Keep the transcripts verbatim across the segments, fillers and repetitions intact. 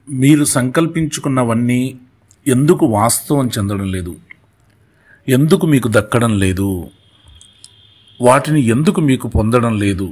మీరు సంకల్పించుకున్నవన్నీ ఎందుకు వాస్తవం చెందడం లేదు, ఎందుకు మీకు దక్కడం లేదు, వాటిని ఎందుకు మీకు పొందడం లేదు?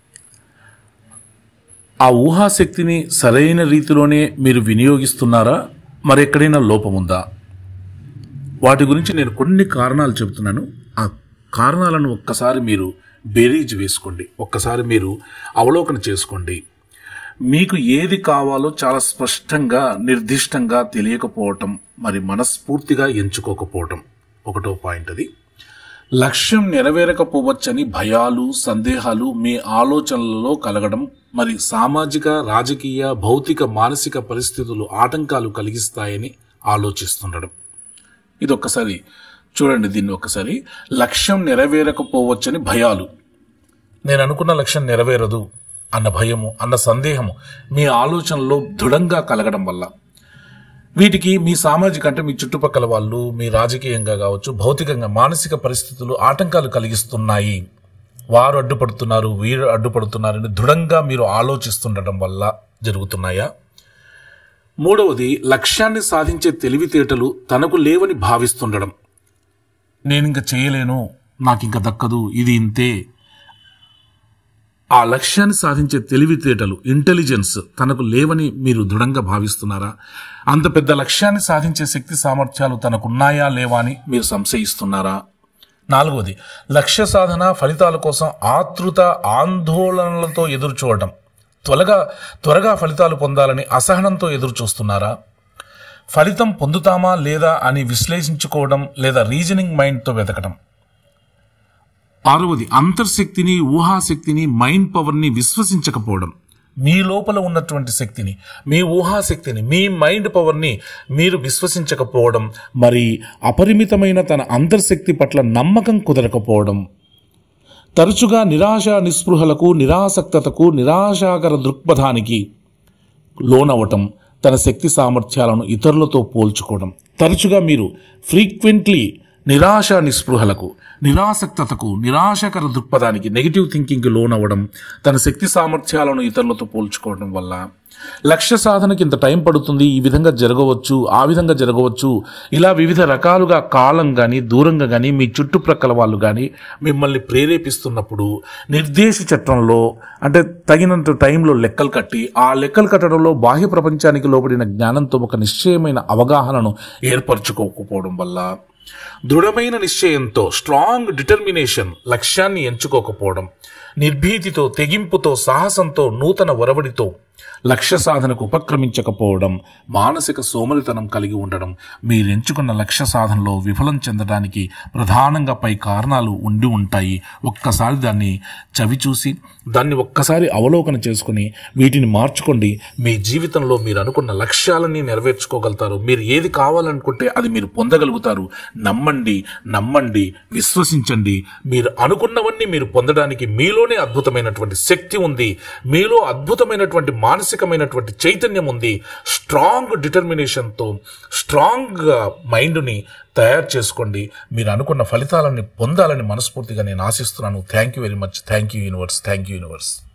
ఆ ఊహాశక్తిని సరైన రీతిలోనే మీరు వినియోగిస్తున్నారా, మరెక్కడైనా లోపముందా? వాటి గురించి నేను కొన్ని కారణాలు చెబుతున్నాను. ఆ కారణాలను ఒక్కసారి మీరు బేరీజ్ వేసుకోండి, ఒక్కసారి మీరు అవలోకన చేసుకోండి. మీకు ఏది కావాలో చాలా స్పష్టంగా నిర్దిష్టంగా తెలియకపోవటం, మరి మనస్ఫూర్తిగా ఎంచుకోకపోవటం ఒకటో పాయింట్. అది లక్ష్యం నెరవేరకపోవచ్చని భయాలు, సందేహాలు మీ ఆలోచనలలో కలగడం, మరి సామాజిక, రాజకీయ, భౌతిక, మానసిక పరిస్థితులు ఆటంకాలు కలిగిస్తాయని ఆలోచిస్తుండడం. ఇది ఒక్కసారి చూడండి, దీన్ని ఒక్కసారి. లక్ష్యం నెరవేరకపోవచ్చని భయాలు, నేను అనుకున్న లక్ష్యం నెరవేరదు అన్న భయము, అన్న సందేహము మీ ఆలోచనలో దృఢంగా కలగడం వల్ల, వీటికి మీ సామాజిక అంటే మీ చుట్టుపక్కల వాళ్ళు, మీ రాజకీయంగా కావచ్చు, భౌతికంగా, మానసిక పరిస్థితులు ఆటంకాలు కలిగిస్తున్నాయి, వారు అడ్డుపడుతున్నారు, వీరు అడ్డుపడుతున్నారని దృఢంగా మీరు ఆలోచిస్తుండటం వల్ల జరుగుతున్నాయా? మూడవది, లక్ష్యాన్ని సాధించే తెలివితేటలు తనకు లేవని భావిస్తుండడం. నేను ఇంకా చేయలేను, నాకు ఇంకా దక్కదు, ఇది ఇంతే. ఆ లక్ష్యాన్ని సాధించే తెలివితేటలు, ఇంటెలిజెన్స్ తనకు లేవని మీరు దృఢంగా భావిస్తున్నారా? అంత పెద్ద లక్ష్యాన్ని సాధించే శక్తి సామర్థ్యాలు తనకున్నాయా లేవా అని మీరు సంశయిస్తున్నారా? నాలుగవది, లక్ష్య సాధన ఫలితాల కోసం ఆతృత, ఆందోళనలతో ఎదురు చూడటం, త్వరగా త్వరగా ఫలితాలు పొందాలని అసహనంతో ఎదురు చూస్తున్నారా? ఫలితం పొందుతామా లేదా అని విశ్లేషించుకోవడం లేదా రీజనింగ్ మైండ్తో వెతకడం. ఆరవది, అంతర్శక్తిని, ఊహాశక్తిని, మైండ్ పవర్ని విశ్వసించకపోవడం. మీ లోపల ఉన్నటువంటి శక్తిని, మీ ఊహాశక్తిని, మీ మైండ్ పవర్ని మీరు విశ్వసించకపోవడం, మరి అపరిమితమైన తన అంతర్శక్తి పట్ల నమ్మకం కుదరకపోవడం. తరచుగా నిరాశ నిస్పృహలకు, నిరాసక్తతకు, నిరాశాకర దృక్పథానికి లోనవటం, తన శక్తి సామర్థ్యాలను ఇతరులతో పోల్చుకోవడం. తరచుగా మీరు ఫ్రీక్వెంట్లీ నిరాశ నిస్పృహలకు, నిరాసక్తతకు, నిరాశకర దృక్పథానికి, నెగిటివ్ థింకింగ్కి లోనవ్వడం, తన శక్తి సామర్థ్యాలను ఇతరులతో పోల్చుకోవడం వల్ల లక్ష్య సాధనకి ఇంత టైం పడుతుంది, ఈ విధంగా జరగవచ్చు, ఆ విధంగా జరగవచ్చు, ఇలా వివిధ రకాలుగా కాలం కానీ, దూరంగా కానీ, మీ చుట్టుప్రక్కల వాళ్ళు కానీ మిమ్మల్ని ప్రేరేపిస్తున్నప్పుడు నిర్దేశ చట్టంలో అంటే తగినంత టైంలో లెక్కలు కట్టి, ఆ లెక్కలు కట్టడంలో బాహ్య ప్రపంచానికి లోబడిన జ్ఞానంతో ఒక నిశ్చయమైన అవగాహనను ఏర్పరచుకోకపోవడం వల్ల, దృఢమైన నిశ్చయంతో, స్ట్రాంగ్ డిటర్మినేషన్, లక్ష్యాన్ని ఎంచుకోకపోవడం, నిర్భీతితో, తెగింపుతో, సాహసంతో, నూతన ఒరవడితో లక్ష్య సాధనకు ఉపక్రమించకపోవడం, మానసిక సోమరితనం కలిగి ఉండడం మీరెంచుకున్న లక్ష్య సాధనలో విఫలం చెందడానికి ప్రధానంగా పై కారణాలు ఉండి ఉంటాయి. ఒక్కసారి దాన్ని చవిచూసి దాన్ని ఒక్కసారి అవలోకన చేసుకుని వీటిని మార్చుకోండి. మీ జీవితంలో మీరు అనుకున్న లక్ష్యాలన్నీ నెరవేర్చుకోగలుగుతారు. మీరు ఏది కావాలనుకుంటే అది మీరు పొందగలుగుతారు. నమ్మండి, నమ్మండి, విశ్వసించండి. మీరు అనుకున్నవన్నీ మీరు పొందడానికి మీలోనే అద్భుతమైనటువంటి శక్తి ఉంది, మీలో అద్భుతమైనటువంటి మానసికమైనటువంటి చైతన్యం ఉంది. స్ట్రాంగ్ డిటర్మినేషన్తో స్ట్రాంగ్ మైండ్ని తయారు చేసుకోండి. మీరు అనుకున్న ఫలితాలని పొందాలని మనస్ఫూర్తిగా నేను ఆశిస్తున్నాను. Thank you very much. Thank you universe. Thank you universe.